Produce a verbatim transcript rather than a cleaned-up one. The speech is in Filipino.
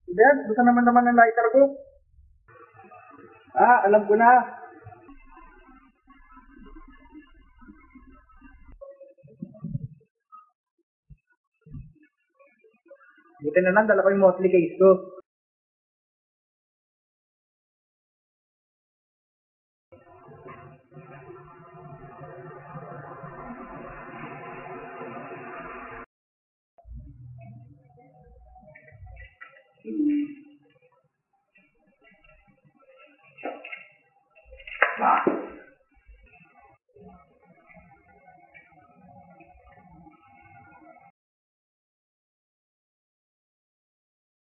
Dad, gusto naman naman ng lighter ko. Ah, alam ko na. Buti na lang, dala ko yung Motley case ko. Ah.